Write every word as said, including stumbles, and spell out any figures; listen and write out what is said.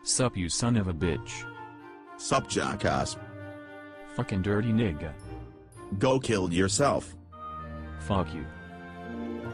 Sup you son of a bitch. Sup jackass. Fucking dirty nigga. Go kill yourself. Fuck you.